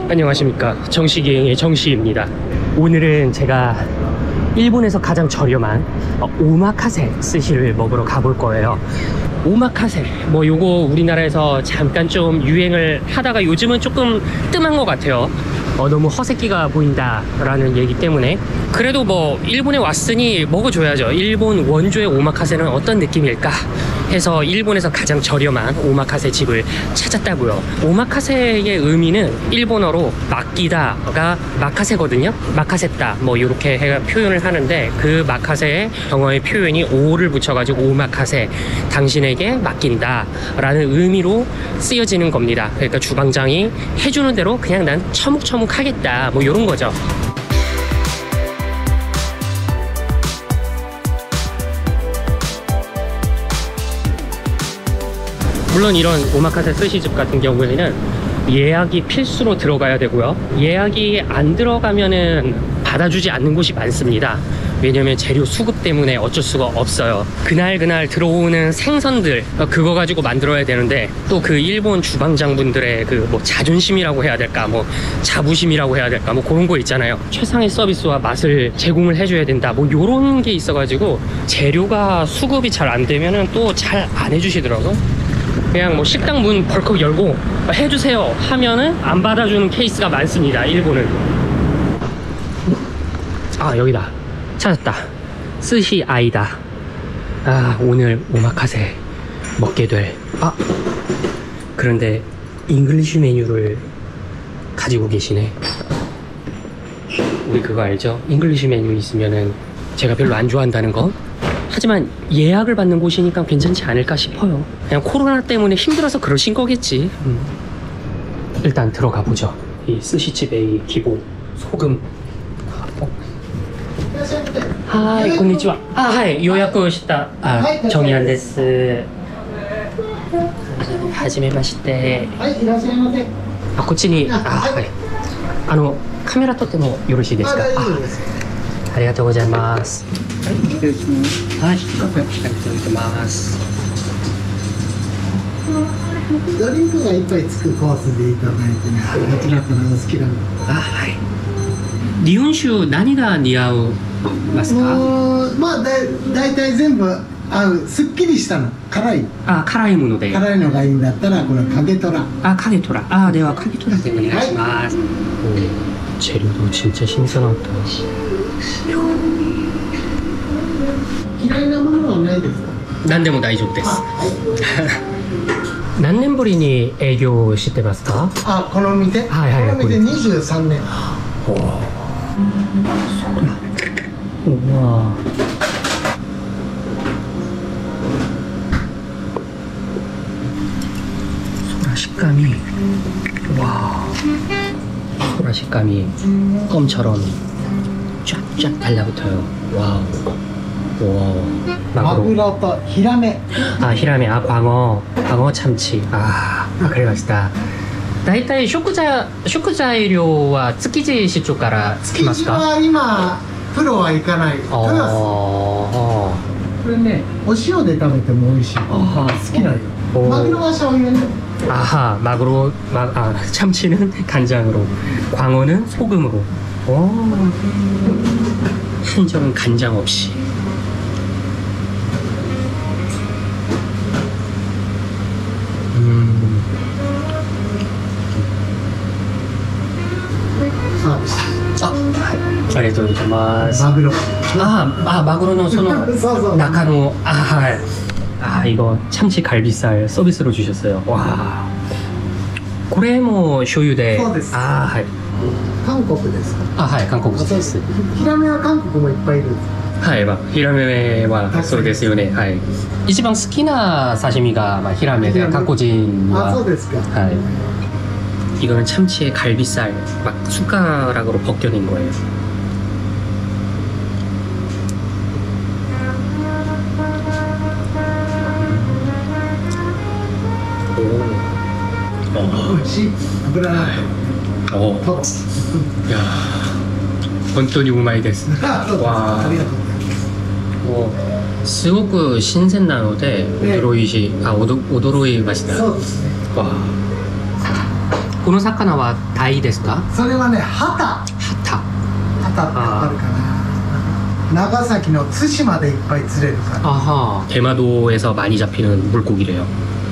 안녕하십니까, 정식여행의 정시입니다. 오늘은 제가 일본에서 가장 저렴한 오마카세 스시를 먹으러 가볼 거예요. 오마카세 뭐 요거 우리나라에서 잠깐 좀 유행을 하다가 요즘은 조금 뜸한 것 같아요. 너무 허세끼가 보인다 라는 얘기 때문에. 그래도 뭐 일본에 왔으니 먹어줘야죠. 일본 원조의 오마카세는 어떤 느낌일까 해서 일본에서 가장 저렴한 오마카세 집을 찾았다고요. 오마카세의 의미는 일본어로 맡기다가 마카세거든요. 마카세다 뭐 이렇게 표현을 하는데, 그 마카세의 영어의 표현이 오를 붙여가지고 오마카세, 당신에게 맡긴다 라는 의미로 쓰여지는 겁니다. 그러니까 주방장이 해주는 대로 그냥 난 처묵처묵 하겠다 뭐 이런 거죠. 물론 이런 오마카세 스시집 같은 경우에는 예약이 필수로 들어가야 되고요. 예약이 안 들어가면은 받아주지 않는 곳이 많습니다. 왜냐면 재료 수급 때문에 어쩔 수가 없어요. 그날 들어오는 생선들 그거 가지고 만들어야 되는데, 또 그 일본 주방장분들의 그 뭐 자존심이라고 해야 될까, 뭐 자부심이라고 해야 될까, 뭐 그런 거 있잖아요. 최상의 서비스와 맛을 제공을 해줘야 된다 뭐 요런 게 있어가지고 재료가 수급이 잘 안 되면은 또 잘 안 해주시더라고요. 그냥 뭐 식당 문 벌컥 열고 해주세요 하면은 안 받아주는 케이스가 많습니다, 일본은. 아, 여기다 찾았다. 스시 아이다. 아, 오늘 오마카세 먹게 될. 그런데 잉글리쉬 메뉴를 가지고 계시네. 우리 그거 알죠? 잉글리쉬 메뉴 있으면은 제가 별로 안 좋아한다는 거. 하지만 예약을 받는 곳이니까 괜찮지 않을까 싶어요. 그냥 코로나 때문에 힘들어서 그러신 거겠지. 일단 들어가 보죠. 이 스시집의 이 기본 소금. 하이, konnichiwa. 하이, 요약을 시다. 정의한 데스. 하지메마시테. こっちに、はい。カメラ撮ってもよろしいですか？ありがとうございます。はい、失礼します。はい、ありがとうございます。 ドリンクが一杯つくコースでいただいてね、どちらからお好きなの？ はい。日本酒何が似合いますか？ まあだいたい全部合う、すっきりしたの、辛い。 辛いもので。辛いのがいいんだったらこれ影虎。 影虎。では影虎でお願いします。재료도 진짜 신선하다. 嫌いなものはないですか？ 何でも大丈夫です。何年ぶりに営業してますか？ この店？この店23年。 うわ。소라 식감이, 와. 소라 식감이 껌처럼 쫙쫙 달라붙어요. 와우. 마구로 또 히라메. 히라메. 광어 참치. 그래봤다. 大体食材料は築地市場からつきますか？ 築地は今プロは行かない。これね、お塩で食べても美味しい。好きなの。マグロは醤油ね。 마그로, 참치는 간장으로, 광어는 소금으로. 한정은 간장 없이. 아리가또 고자이마스. 마그로. 마그로는 소노 나카노. 이거 참치 갈비살 서비스로 주셨어요. 와. これも醤油で。 そうです。 はい。 韓国ですか？ はい、韓国です。 ヒラメは韓国もいっぱいいるんです。 はい、ヒラメはそうですよね。はい。一番好きな刺身がヒラメで、韓国人は。 そうですか。 はい。이거는 참치의 갈비살 막 숟가락으로 벗겨낸 거예요. 야, 本当にうまいです。わあ、もうすごく新鮮なので驚いました。わあ、 この魚はタイですか？ それはねハタハってわかるかな。長崎の対馬でいっぱい釣れるから。 タ. 아하. 대마도에서 많이 잡히는 물고기래요.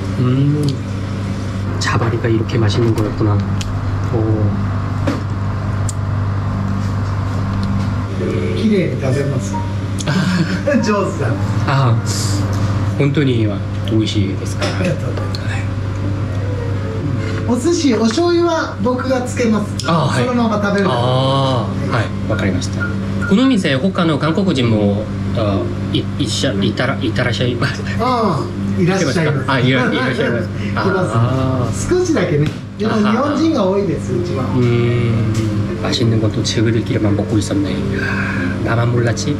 자바리가 이렇게 맛있는 거였구나. 오. 綺麗に食べます。上手だ。 아, 本当に美味しいですか？ ありがとうございます。お寿司、お醤油は僕がつけます。 あ、はい。 そのまま食べる。 ああ、はい、わかりました。この店、他の韓国人もいたらっしゃいます。 ああ、いらっしゃいます。 あ、いらっしゃいます。 ああ、少しだけね。でも日本人が多いです、うちは。 맛있는 것도 친구들끼리만 먹고 있었네. 나만 몰랐지?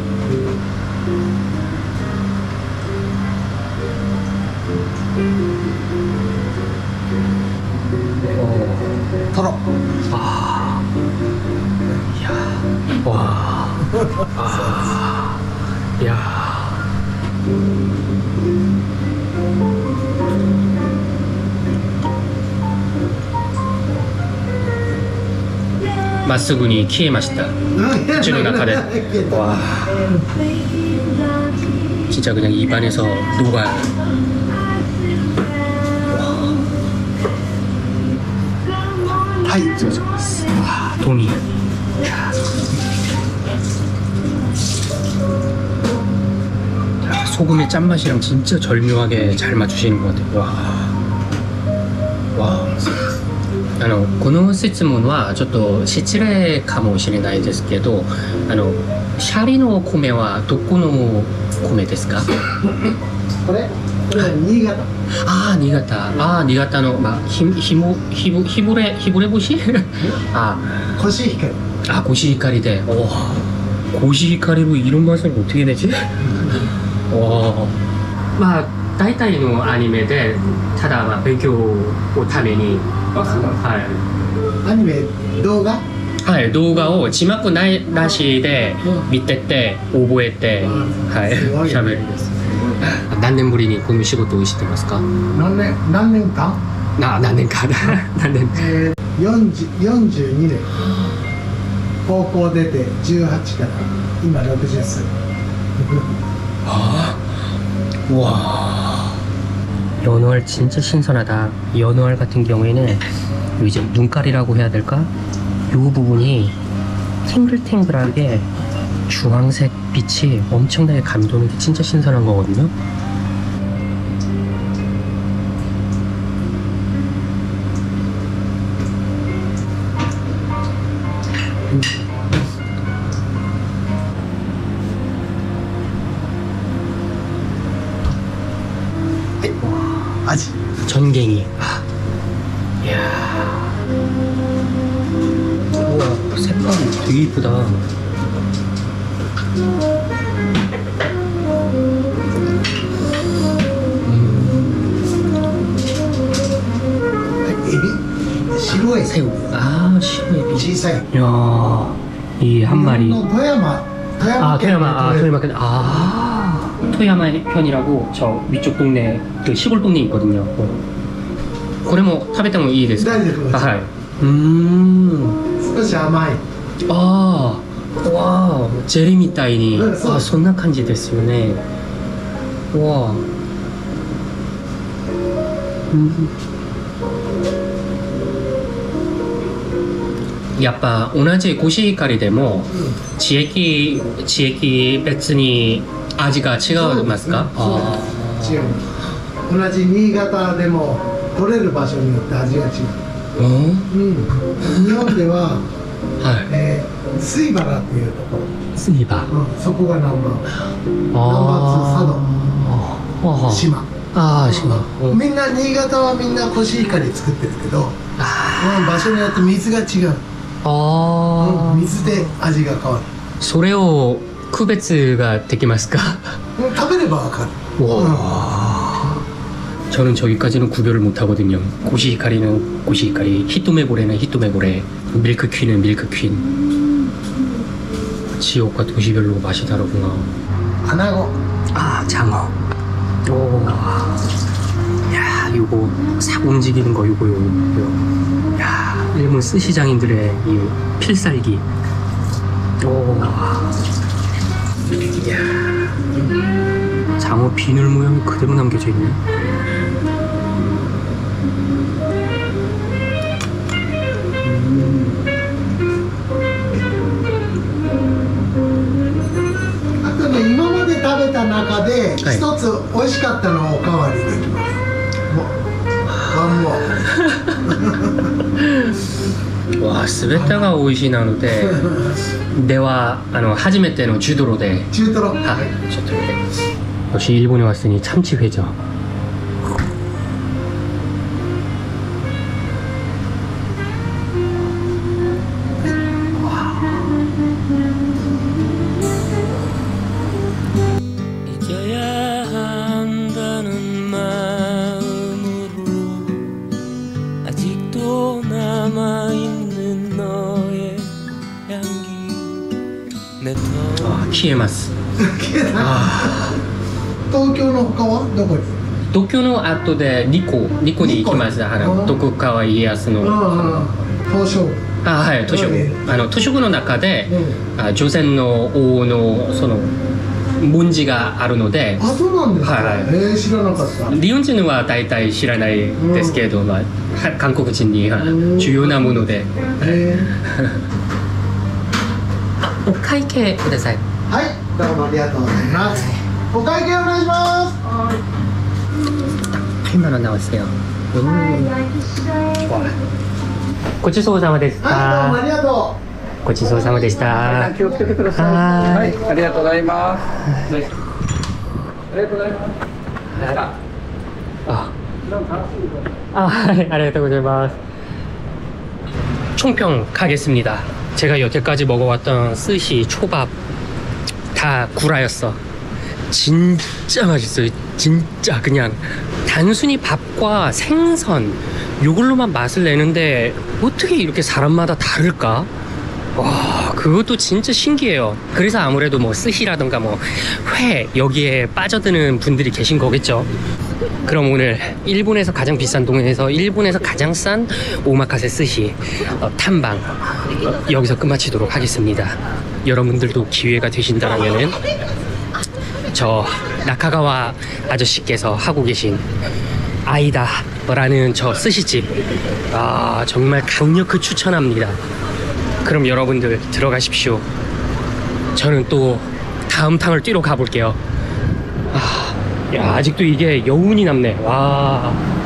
토로. 아, 이야, 와, 아, 이야. 마스군이 키에마시다. 줄 나카데. 와, 진짜 그냥 입안에서 녹아요. 타이. 와, 동이. 소금의 짠맛이랑 진짜 절묘하게 잘 맞추시는 것 같아요. 와. この質問はちょっと失礼かもしれないですけど、シャリの米はどこの米ですか？ これは新潟。 ああ、新潟。ああ、新潟の、まあ、ひぶれ節ああ、コシヒカリ。 あ、コシヒカリで。おお、コシヒカリ로 이런 맛을 어떻게 내지? 와. まあ、大体のアニメで、ただ、まあ、勉強のために、はい。 アニメ、動画？ はい、動画を字幕なしで見てて、覚えて、はい、喋るんです。何年ぶりにこの仕事をしてますか？ 何年間？ 何年か何年 42年。高校出て18から今60歳。 와, 연어알 진짜 신선하다. 연어알 같은 경우에는 이제 눈깔이라고 해야 될까? 이 부분이 탱글탱글하게 주황색 빛이 엄청나게 감도는 게 진짜 신선한 거거든요. 아지. 전갱이. 이야. 우와, 색감 되게 이쁘다. 에비? 시로에 새우. 아, 시로에비. 小さい. 이야, 이 한 마리. 토야마. 아, 토야마. 토야마 편이라고 저 위쪽 동네 그 시골 동네 있거든요. これも食べてもいいですか？ 大丈夫です。 はい。 少し甘い。 ああ、わあ、ジェリーみたいに、あ、そんな感じですよね。わあ。やっぱ同じコシヒカリでも地域別に味が違いますか？ 違う。同じ新潟でも取れる場所によって味が違う。日本では、水原っていうところ。 水原。 そこがナンバー2、佐渡、島。ああ、島。みんな新潟はみんなコシヒカリ作ってるけど、場所によって水が違う。水で味が変わる。それを区別ができますか？食べればわかる。저는 저기까지는 구별을 못하거든요. 고시히카리는 고시히카리, 히토메고레는 히토메고레, 밀크퀸은 밀크퀸. 지역과 도시별로 맛이 다르구나. 아나고. 아, 장어. 오. 야, 요거 싹 움직이는 거 요거. 야, 일본 스시장인들의 이 필살기. 오. 이야. 장어 비늘 모양이 그대로 남겨져 있네. あとね、今まで食べた中で一つ美味しかったのをおかわりできます。ワンモア。 わあ、全てが美味しいなのででは初めての中トロで中トロ。 はい、中トロで。역시 일본에 왔으니 참치회죠. 잊어야 한다는 마음으로 아직도 남아있는 너의 향기 내 아, 키에마스. 東京の他はどこに？ 東京の後で2個で行きます。徳川家康の東照宮。 はい、図書館の中で朝鮮の王のその文字があるので。 あ、そうなんですか。 はい、 知らなかった。 日本人は大体知らないですけど、まあ韓国人に重要なもので。お会計ください。 はい、どうもありがとうございます。お会計お願いします。 今の直してよ。ごちそうさまでした。 はい、どうもありがとごちそうさまでした。 気をつけてください。はい、ありがとうございます。ありがとうございます。 はい、ありがとうございます。총평 가겠습니다. 제가 여태까지 먹어왔던 스시, 초밥 다 구라였어. 진짜 맛있어요. 진짜 그냥 단순히 밥과 생선 요걸로만 맛을 내는데 어떻게 이렇게 사람마다 다를까? 와, 그것도 진짜 신기해요. 그래서 아무래도 뭐 스시라던가 뭐 회 여기에 빠져드는 분들이 계신 거겠죠. 그럼 오늘 일본에서 가장 비싼 동네에서 일본에서 가장 싼 오마카세 스시 탐방 여기서 끝마치도록 하겠습니다. 여러분들도 기회가 되신다면은 저 나카가와 아저씨께서 하고 계신 아이다라는 저 스시집 정말 강력히 추천합니다. 그럼 여러분들 들어가십시오. 저는 또 다음 탕을 뛰러 가볼게요. 야, 아직도 이게 여운이 남네. 와.